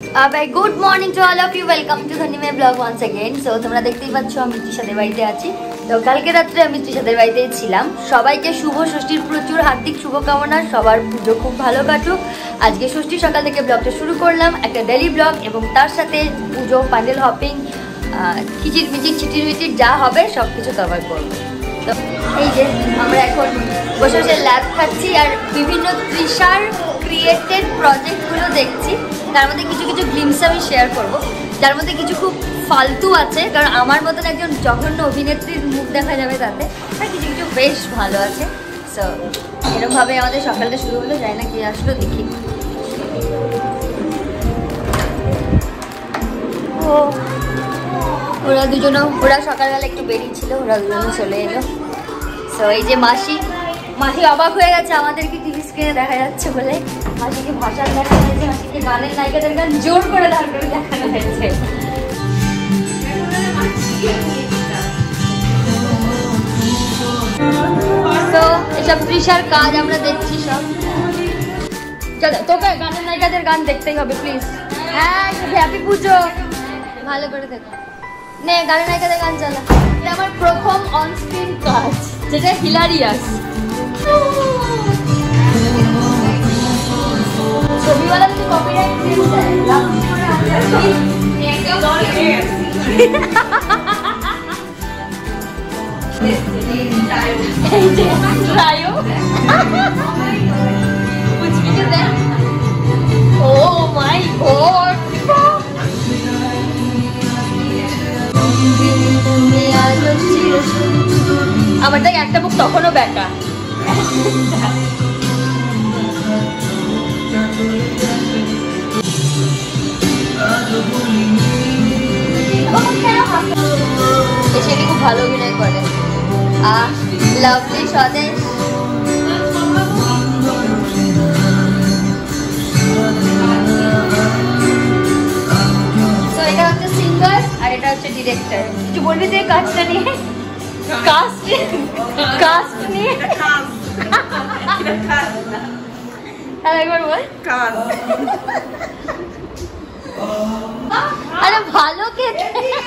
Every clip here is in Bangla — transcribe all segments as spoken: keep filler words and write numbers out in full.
Good morning to all of you, welcome to ধনিমে ব্লগ ওয়ান্স অ্যাগেন। সো তোমরা দেখতেই পাচ্ছ আমি তৃষাদের বাড়িতে আছি। তো কালকে রাত্রে আমি তৃষাদের বাড়িতেই ছিলাম। সবাইকে শুভ ষষ্ঠীর প্রচুর হার্দিক শুভকামনা, সবার পুজো খুব ভালো কাটুক। আজকে ষষ্ঠী সকাল থেকে ব্লগটা শুরু করলাম, একটা ডেলি ব্লগ এবং তার সাথে পুজো, প্যান্ডেল হপিং, খিচির মিচির ছিটির মিচির যা হবে সব কিছু কভার করবো। তো এই যে আমরা এখন বসে বসে ল্যাব খাচ্ছি আর বিভিন্ন তৃষার ক্রিয়েটেড প্রজেক্টগুলো দেখছি। তার মধ্যে কিছু কিছু গ্লিমস আমি শেয়ার করব, যার মধ্যে কিছু খুব ফালতু আছে, কারণ আমার মতন একজন জঘন্য অভিনেত্রীর মুখ দেখা যাবে তাতে, আর কিছু কিছু বেশ ভালো আছে। সো এরকমভাবে আমাদের সকালটা শুরু হলো, যাই না কি আসলো দেখি। ও ওরা দুজনও, ওরা সকালবেলা একটু বেরিয়েছিল, ওরা দুজনে চলে এলো। সো এই যে মাসি, মাসি অবাক হয়ে গেছে আমাদেরকে টিভি স্ক্রিনে দেখা যাচ্ছে বলে। মাসিকে ভাষার দেখানো হয়েছে, মাসিকে গানের নায়িকাদের গান জোর করে দাঁড় করে দেখানো হয়েছে। তো এসব তৃষার কাজ আমরা দেখছি সব। চলো তোকে গানের নায়িকাদের গান দেখতেই হবে প্লিজ। হ্যাঁ হ্যাপি পুজো, ভালো করে দেখো। নে গানের নায়িকাদের গান চালা। এটা আমার প্রথম অন স্ক্রিন কাজ, যেটা হিলারিয়াস। ছবিওয়ালা যদি কপিরাইট ক্লেম দেয় লাফি করে আসবে একদম ক্লিয়ার। এই যে ট্রাইও कुछ भी कर दे। ओ माय गॉड, আমার দেখ একটা বুক তখনও ব্যাকা। সেটি খুব ভালো অভিনয় করে। আহ লাভলি স্বদেশ। তো এটা হচ্ছে সিঙ্গার আর এটা হচ্ছে ডিরেক্টর। কিছু বলবি যে কাজটা নিয়ে? কাস্ট কাস্ট নিয়ে একবার বল। আরে ভালো খেতে।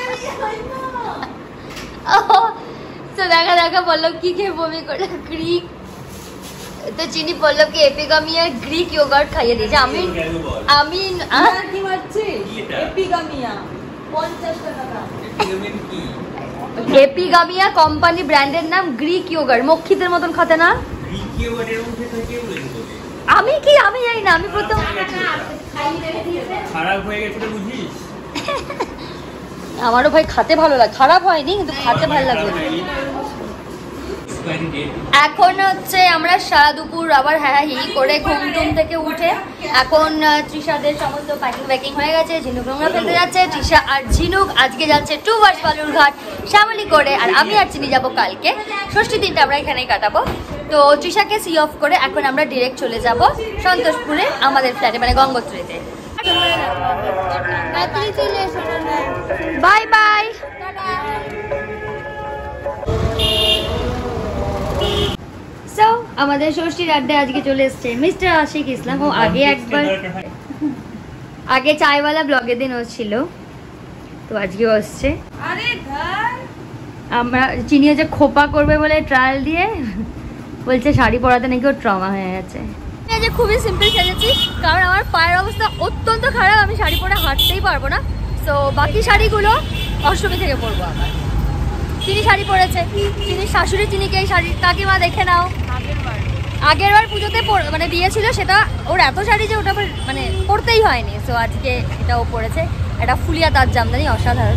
তো দেখা দেখা পল্লব কি খেয়ে বমি করলো, গ্রিক। তো চিনি পল্লবকে এপিগামিয়া গ্রিক ইয়োগার্ট খাইয়ে দিয়েছে। আমি আমি কি মারছি এপিগামিয়া পঞ্চাশ টাকা। এপিগামিয়া কোম্পানি ব্র্যান্ডের নাম, গ্রিক ইয়োগার্ট। মক্ষিতের মতন খেতে না? আমি কি আমি জানি না, আমি প্রথম খারাপ হয়ে গেছে বুঝিস। আমারও ভাই খাতে ভালো লাগে, খারাপ হয়নি কিন্তু খাতে ভালো লাগে। এখন হচ্ছে আমরা সারা দুপুর আবার হ্যাঁ হি করে ঘুম টুম থেকে উঠে এখন তৃষাদের সমস্ত প্যাকিং প্যাকিং হয়ে গেছে। ঝিনুক নোংরা ফেলতে যাচ্ছে তৃষা আর ঝিনুক। আজকে যাচ্ছে টু ওয়ার্স বালুরঘাট শ্যামলী করে, আর আমি আর চিনি যাবো কালকে। ষষ্ঠী দিনটা আমরা এখানেই কাটাবো। তো তৃষাকে সি অফ করে এখন আমরা ডিরেক্ট চলে যাব সন্তোষপুরে আমাদের ফ্ল্যাটে, মানে গঙ্গোত্রীতে। Bye bye. সো আমাদের ষষ্ঠীর আড্ডায় আজকে চলে এসছে মিস্টার আশিক ইসলাম। ও আগে একবার আগে চায়ওয়ালা ব্লগের দিন ও ছিল, তো আজকেও আসছে। আমরা চিনি যে খোপা করবে বলে ট্রায়াল দিয়ে বলছে শাড়ি পরাতে নাকি ওর ট্রমা হয়ে গেছে। যে খুবই সিম্পল সেজেছি কারণ আমার পায়ের অবস্থা অত্যন্ত খারাপ, আমি শাড়ি পরে হাঁটতেই পারবো না। তো বাকি শাড়িগুলো অষ্টমী থেকে পরবো আবার। চিনি শাড়ি পরেছে, চিনি শাশুড়ি চিনিকে এই শাড়ি কাকিমা দেখে নাও। আগের বার পুজোতে মানে দিয়েছিল, সেটা ওর এত শাড়ি যে ওটা মানে পরতেই হয়নি। সো আজকে এটা ও পরেছে, এটা ফুলিয়া তার জামদানি, অসাধারণ।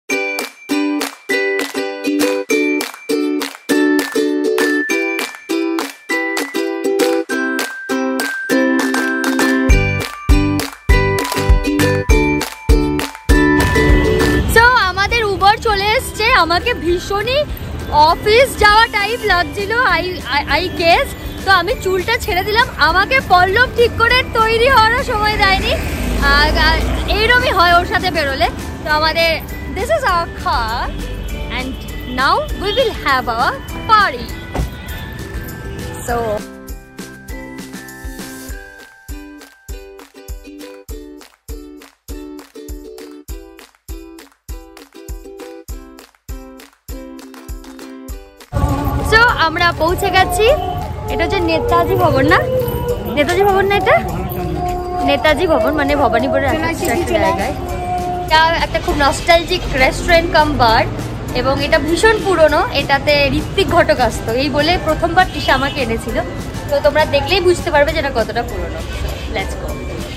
আমাকে ভীষণই অফিস যাওয়া টাইপ লাগছিল আই আই গেস। তো আমি চুলটা ছেড়ে দিলাম, আমাকে পল্লব ঠিক করে তৈরি হওয়ারও সময় দেয়নি। আর এইরকমই হয় ওর সাথে বেরোলে। তো আমাদের this is our car and now we will have our party. So আমরা পৌঁছে গেছি। এটা হচ্ছে নেতাজি ভবন না? নেতাজি ভবন না এটা? নেতাজি ভবন মানে ভবানীপুরের একটা জায়গায়। এটা একটা খুব নস্টালজিক রেস্টুরেন্ট কাম বার এবং এটা ভীষণ পুরনো। এটাতে ঋত্বিক ঘটক আসতো, এই বলে প্রথমবার টিশা আমাকে এনেছিল। তো তোমরা দেখলেই বুঝতে পারবে যে এটা কতটা পুরনো। Let's go.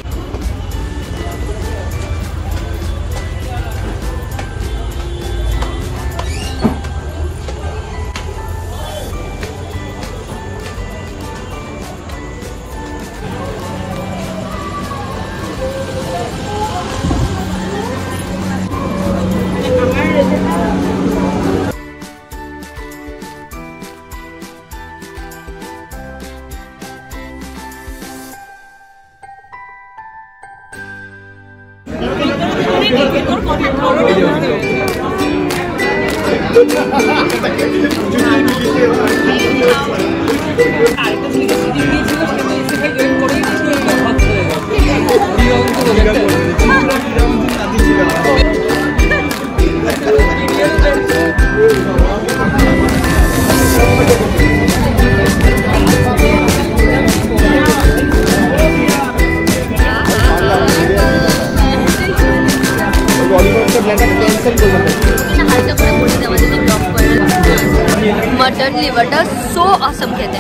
मटन लिवरটা সো অসম খেতে।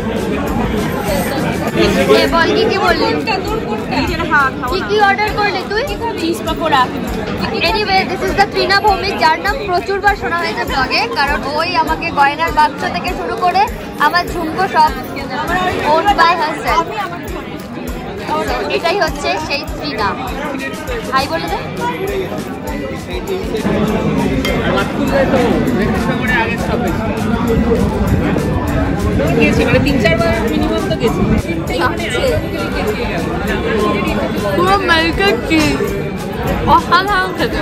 এ বল কি কি বললি? কি কি অর্ডার করলি তুই? Cheese pakora. Anyway this is the Trina Bhowmik, যার নাম প্রচুরবার শোনা হয়েছে ব্লগে, কারণ ওই আমাকে গয়নার বাক্স থেকে শুরু করে আমার ঝুমকো সব ওন বাই হারসেলফ। এটাই হচ্ছে সেই ত্রিনা। হাই বলে দে। পুরো মেল্টেড চিজ, অসাধারণ খেতে।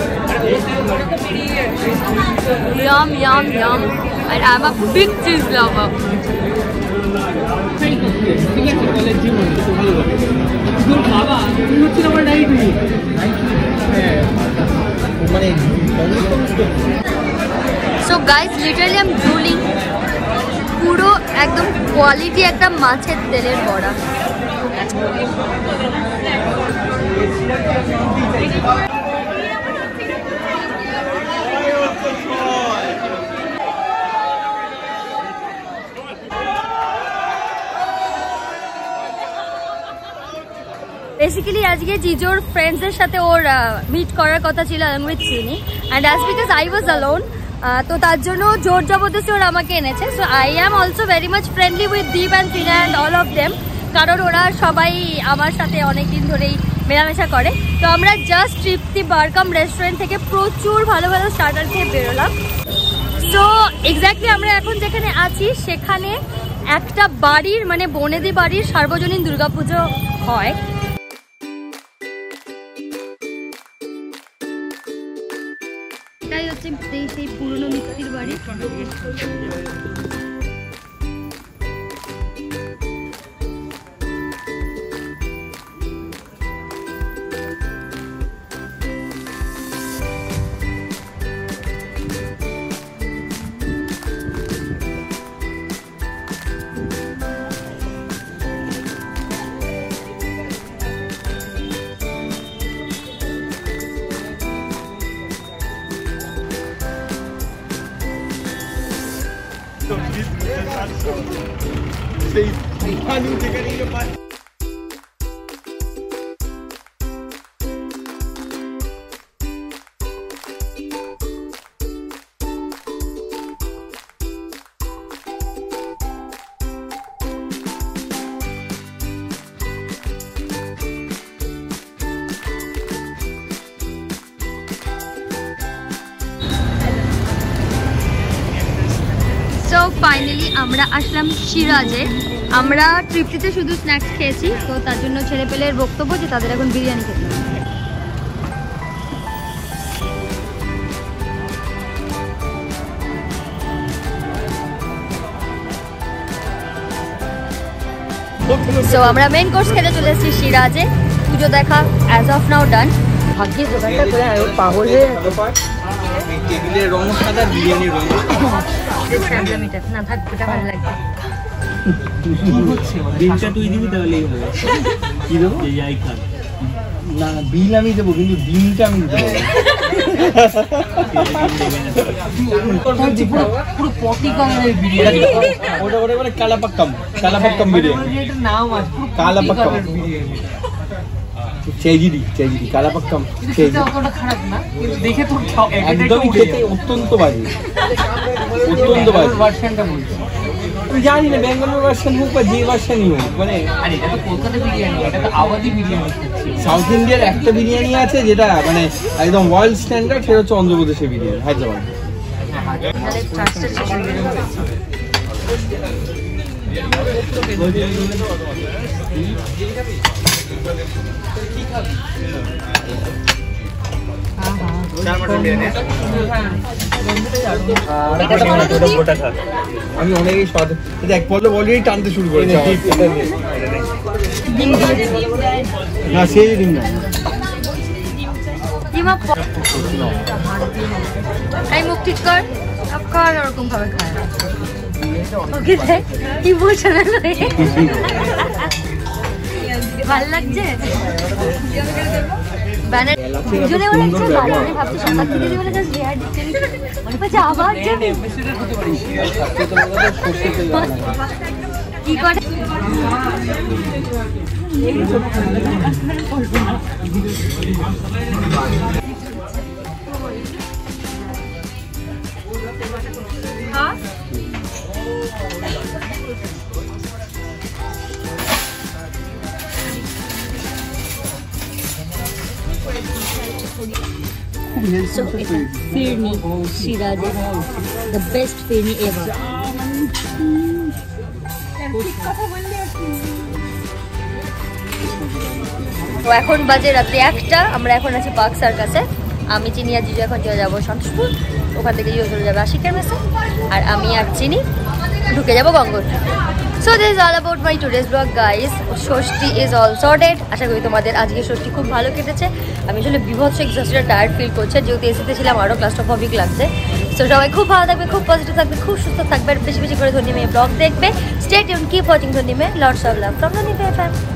Yum yum yum. আর I am a big cheese lover. So guys, literally I'm drooling. পুরো একদম কোয়ালিটি একটা মাছের তেলের বড়া। বেসিক্যালি আজকে জিজোর ফ্রেন্ডসদের সাথে ওর মিট করার কথা ছিল along with চিনি, and as because I was alone, তো তার জন্য জোর জবরদস্তি ওরা আমাকে এনেছে। So I am also very much friendly with Deep and Tina and all of them, কারণ ওরা সবাই আমার সাথে অনেক দিন ধরেই মেলামেশা করে। তো আমরা জাস্ট তৃপ্তি বারকাম রেস্টুরেন্ট থেকে প্রচুর ভালো ভালো স্টার্টার খেয়ে বেরোলাম। সো এক্স্যাক্টলি আমরা এখন যেখানে আছি সেখানে একটা বাড়ির মানে বনেদি বাড়ির সার্বজনীন দুর্গাপুজো হয়। এটাই হচ্ছে সেই পুরনো মিস্ত্রির বাড়ি। সো ফাইনালি আমরা আসলাম সিরাজে। আমরা তৃপ্তিতে শুধু স্ন্যাক্স খেয়েছি, তো তার জন্য ছেলে পেলের বক্তব্য যে তাদের এখন বিরিয়ানি খেতে হবে। সো আমরা মেন কোর্স খেতে চলে এসেছি সিরাজে। পুজো দেখা অ্যাজ অফ নাও ডান। ভাগ্যে দোকানটা করে পাগল হয়ে টেবিলের রং সাদা, বিরিয়ানির রং না থাক, ওটা ভালো লাগবে। বিলটা তুই দিবি তাহলেই হবে। কি দেবো? না বিল আমি দেবো, কিন্তু ডিমটা আমি দিতে পারবো। পুরো পটি কালারের বিরিয়ানি, ওটা ওটা মানে কালাপাক্কাম, কালাপাক্কাম বিরিয়ানি নাম আছে, কালাপাক্কাম চেজিডি, চেজিডি কালাপাক্কাম চেজিডি। অতটা খারাপ না, কিন্তু দেখে তো একদমই খেতে অত্যন্ত বাজে, অত্যন্ত বাজে। ভার্সনটা বলছি আমি জানি না, বেঙ্গলের ভার্সন হোক বা যে ভার্সনই হোক, মানে আরে এটা তো কলকাতা বিরিয়ানি, এটা তো আওয়াজি বিরিয়ানি। সাউথ ইন্ডিয়ার একটা বিরিয়ানি আছে যেটা মানে একদম ওয়ার্ল্ড স্ট্যান্ডার্ড, সেটা হচ্ছে অন্ধ্রপ্রদেশের বিরিয়ানি, হায়দ্রাবাদ। আমি অনেকেই স্বাদ এক পর্ব অলরেডি টানতে শুরু করেছি। না সেই ডিম না, মুখ ঠিক কর, ওরকম ভাবে খায় ওকে দেখ ইমোশনাল হয়ে। ভালো লাগছে ব্যানার দুজনে বলে কিছু ভালো, আমি ভাবছি সকাল থেকে বলে জাস্ট রেয়ার দিচ্ছেন, মনে পাচ্ছে আবার যাবে কি করে। হ্যাঁ So it's a firni, Shiraz's the best firni ever. তো এখন বাজে রাত্রি একটা, আমরা এখন আছি পার্ক সার্কাসে। আমি চিনি আর জিজু এখন চলে যাবো সন্তোষপুর, ওখান থেকে জিজু চলে যাবে আশিকের মেসে, আর আমি আর চিনি ঢুকে যাবো Gangotri. So this is all about my today's vlog guys. Shashthi is all sorted. আশা করি তোমাদের আজকে ষষ্ঠী খুব ভালো কেটেছে। আমি আসলে বিভৎস এক্সস্টেড টায়ার্ড ফিল করছে, যেহেতু এসিতে ছিলাম আরও ক্লাস্ট্রোফোবিক লাগছে। সো সবাই খুব ভালো থাকবে, খুব পজিটিভ থাকবে, খুব সুস্থ থাকবে, আর বেশি বেশি করে ধনী মেয়ে ব্লগ দেখবে। স্টে টিউন, কিপ ওয়াচিং ধনী মেয়ে, লটস অফ লাভ ফ্রম ধনী মেয়ে ফ্যান।